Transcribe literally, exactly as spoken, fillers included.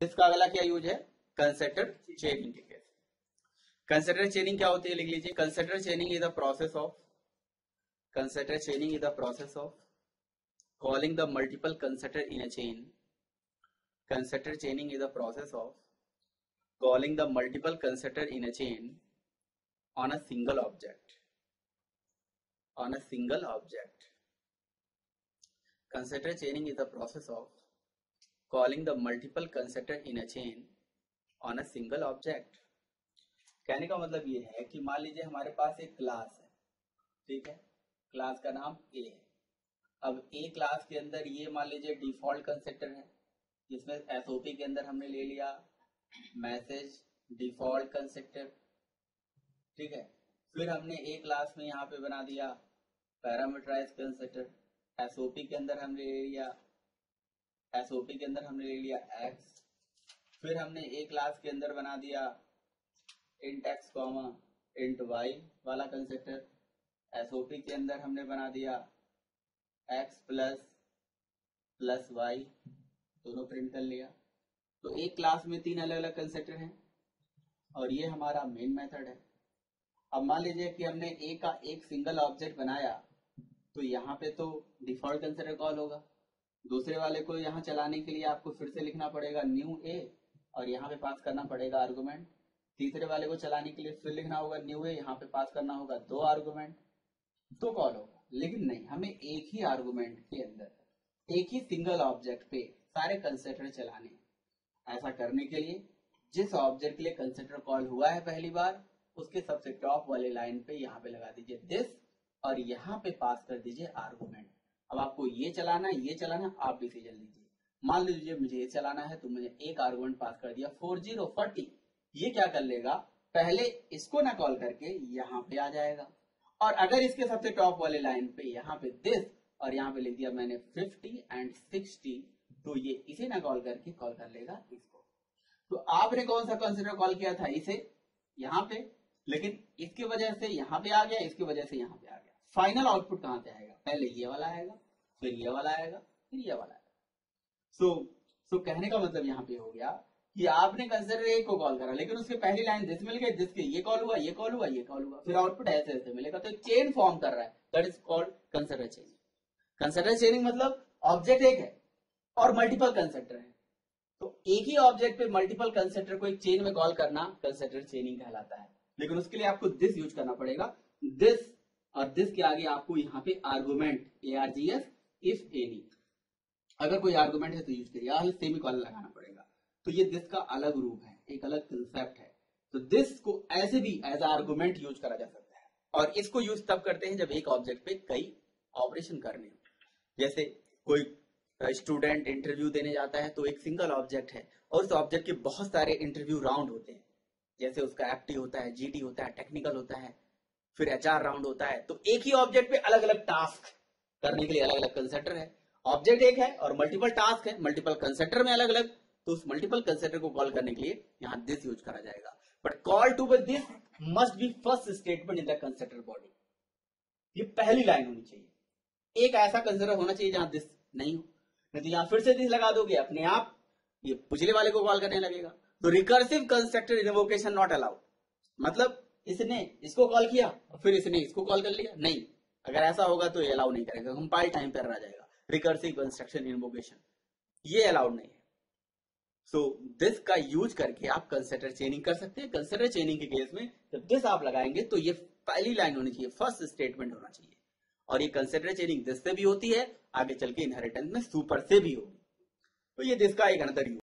इसका अगला क्या यूज है, कंसेटर चेनिंग के केस। कंसेटर चेनिंग क्या होती है, लिख लीजिए। Constructor chaining is the process of constructor chaining is the process of calling the multiple concertor in a chain. Concertor chaining is the process of calling the multiple concertor in a chain on a single object. On a single object. Concertor chaining is the process of calling the multiple concertor in a chain on a single object. कहने का मतलब ये है कि मान लीजिए हमारे पास एक क्लास है, ठीक है, क्लास का नाम ए है। अब ए क्लास के अंदर ये मान लीजिए डिफॉल्ट कंसेप्टर है, जिसमें एसओपी के अंदर हमने ले लिया मैसेज डिफॉल्ट कंसेप्टर, ठीक है। फिर हमने ए क्लास में यहाँ पे बना दिया पैरामीटराइज कंसेप्टर, एसओपी के अंदर हमने ले लिया एसओपी के अंदर हमने ले लिया एक्स। फिर हमने ए क्लास के अंदर बना दिया int x comma int y वाला कंसेप्टर, एसओपी के अंदर हमने बना दिया x प्लस प्लस वाई, दोनों प्रिंट कर लिया। तो एक क्लास में तीन अलग अलग कंसेप्टर हैं और ये हमारा मेन मेथड है। अब मान लीजिए कि हमने ए का एक सिंगल ऑब्जेक्ट बनाया, तो यहाँ पे तो डिफॉल्ट कंसेप्टर कॉल होगा। दूसरे वाले को यहाँ चलाने के लिए आपको फिर से लिखना पड़ेगा न्यू ए और यहाँ पे पास करना पड़ेगा आर्गुमेंट। तीसरे वाले को चलाने के लिए फिर लिखना होगा न्यू ए, यहाँ पे पास करना होगा दो आर्गुमेंट, तो कॉल होगा। लेकिन नहीं, हमें एक ही आर्गुमेंट के अंदर एक ही सिंगल ऑब्जेक्ट पे सारे कंसेप्टर चलाने। ऐसा करने के लिए जिस ऑब्जेक्ट के लिए कंसेप्टर कॉल हुआ है पहली बार, उसके सबसे टॉप वाले लाइन पे यहाँ पे लगा दीजिए दिस और यहाँ पे पास कर दीजिए आर्गुमेंट। अब आपको ये चलाना है ये चलाना, आप डिसीजन लीजिए। मान लीजिए मुझे ये चलाना है, तो मुझे एक आर्गुमेंट पास कर दिया फोर जीरो फोर्टी। ये क्या कर लेगा, पहले इसको ना कॉल करके यहाँ पे आ जाएगा, और अगर इसके सबसे टॉप वाले लाइन पे यहाँ पे दिस और यहाँ पे लिख दिया मैंने फिफ्टी एंड सिक्सटी, तो ये इसे ना कॉल करके कॉल कर लेगा इसको। तो आपने कौन सा कंसीडर कॉल किया था, इसे यहाँ पे, लेकिन इसकी वजह से यहाँ पे आ गया, इसकी वजह से यहाँ पे आ गया। फाइनल आउटपुट कहाँ पे आएगा, पहले ये वाला आएगा, फिर ये वाला आएगा, फिर ये वाला आएगा। सो सो कहने का मतलब यहाँ पे हो गया कि आपने कंसिडर ए को कॉल करा, लेकिन उसके पहली लाइन दिस मिल गई, जिसके ये कॉल हुआ ये कॉल हुआ ये कॉल हुआ, फिर आउटपुट ऐसे ऐसे मिलेगा। तो एक चेन फॉर्म कर रहा है, that is called constructor chaining. Constructor chaining मतलब ऑब्जेक्ट एक है और मल्टीपल कंसेप्टर है, तो एक ही ऑब्जेक्ट पे मल्टीपल कंसेप्टर को एक चेन में कॉल करना कंसिडर चेनिंग कहलाता है। लेकिन उसके लिए आपको दिस यूज करना पड़ेगा, दिस और दिस के आगे आपको यहाँ पे argument A R G S if any, अगर कोई आर्गुमेंट है तो यूज करिए, सेमी कॉलन लगाना पड़ेगा। तो ये दिस का अलग रूप है, एक अलग कंसेप्ट है। तो दिस को ऐसे भी एज आर्गुमेंट यूज करा जा सकता है, और इसको यूज तब करते हैं जब एक ऑब्जेक्ट पे कई ऑपरेशन करने हो। जैसे कोई स्टूडेंट इंटरव्यू देने जाता है, तो एक सिंगल ऑब्जेक्ट है और उस ऑब्जेक्ट के बहुत सारे इंटरव्यू राउंड होते हैं, जैसे उसका एफटी होता है, जीडी होता है, टेक्निकल होता है, फिर एचआर राउंड होता है। तो एक ही ऑब्जेक्ट पे अलग अलग टास्क करने के लिए अलग अलग कंसेप्टर है। ऑब्जेक्ट एक है और मल्टीपल टास्क है, मल्टीपल कंसेप्टर में अलग अलग, तो उस मल्टीपल कंसेप्टर को कॉल करने के लिए यहाँ दिस यूज करा जाएगा। But call to this must be first statement in the constructor body, ये पहली लाइन होनी चाहिए। एक ऐसा कंसेप्टर होना चाहिए जहां दिस नहीं हो, नहीं तो यहां फिर से दिस लगा दोगे, अपने आप ये पिछले वाले को कॉल करने लगेगा। तो recursive constructor invocation not allowed, मतलब इसने इसको कॉल किया और फिर इसने इसको कॉल कर लिया, नहीं। अगर ऐसा होगा तो ये अलाउ नहीं करेगा, कंपाइल टाइम पर रह जाएगा। रिकर्सिव कंस्ट्रक्शन इन्वोकेशन ये अलाउड नहीं है। सो so, दिस का यूज करके आप कंसिडर चेनिंग कर सकते हैं। कंसिडर चेनिंग के केस में जब दिस आप लगाएंगे तो ये पहली लाइन होनी चाहिए, फर्स्ट स्टेटमेंट होना चाहिए। और ये कंसिडर चेनिंग दिस से भी होती है, आगे चल के इनहेरिटेंस में सुपर से भी होगी। तो ये दिस का एक अनदर यूज